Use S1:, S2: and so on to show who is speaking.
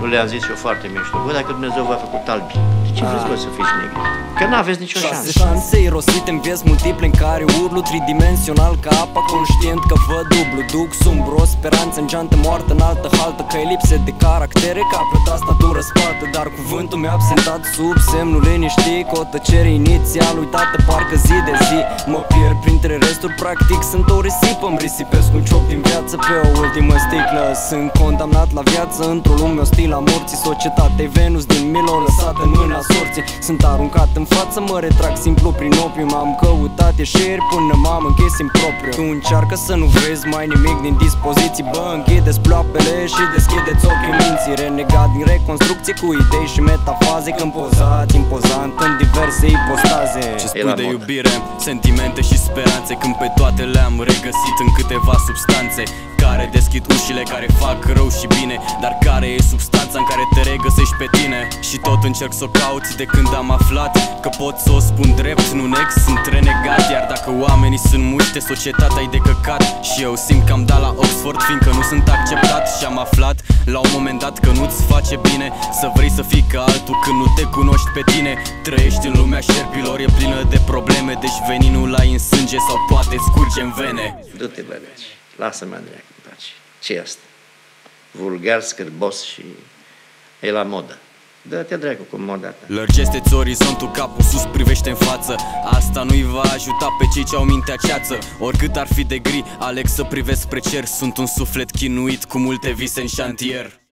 S1: Nu le-am zis eu foarte mișto. Bă, dacă Dumnezeu v-a făcut albi, de ce vreți voi să fiți negri? Că n-aveți nicio șansă.
S2: 6 șanse irosite în vieți multiple în care urlu tridimensional ca apa, conștient că văd dublu. Duc sumbru, o speranță în geantă moartă, în altă haltă, că e lipse de caractere, ca plăta statură spată. Dar cuvântul mi-a absentat sub semnul liniștii, cu o tăcere inițial uitată parcă zi de zi. Mă pierd printre resturi, practic sunt o risipă, îmi risipesc un cioc din viață pe o ultimă sticlă. Sunt condamnat la viață într-o lume ostilă a morții. Societatea Venus din Milo, lăsat în mâna sorții. Sunt aruncat în față, mă retrag simplu prin opium. Am căutat ieșiri până m-am închis impropriu. Tu încearcă să nu vezi mai nimic din dispoziții. Bă, închideți ploapele și deschideți ochii minții. Renegat din reconstrucție cu idei și metafaze, când pozați impozant în diverse ipostaze.
S3: Ce spui de iubire, sentimente și speranțe, când pe toate le-am regăsit în câteva substanțe care deschid ușile, care fac rău și bine. Dar care e substanța în care te regăsești pe tine? Și tot încerc să o caut de când am aflat că pot să o spun drept, nu nex, sunt renegat. Iar dacă oamenii sunt multe, societatea e de căcat. Și eu simt că am dat la Oxford, fiindcă nu sunt acceptat. Și am aflat la un moment dat că nu-ți face bine să vrei să fii ca altul când nu te cunoști pe tine. Trăiești în lumea șerpilor, e plină de probleme, deci veninul ai în sânge sau poate scurge în vene.
S1: Du-te, băgaci, lasă-mă, Andreea, în pace. Ce-i asta? Vulgar, scârbos și e la modă. Dă-te dracu cu moda ta.
S3: Lărgește-ți orizontul, capul sus, privește în față. Asta nu-i va ajuta pe cei ce au mintea ceață. Oricât ar fi de gri, aleg să privesc spre cer. Sunt un suflet chinuit cu multe vise în șantier.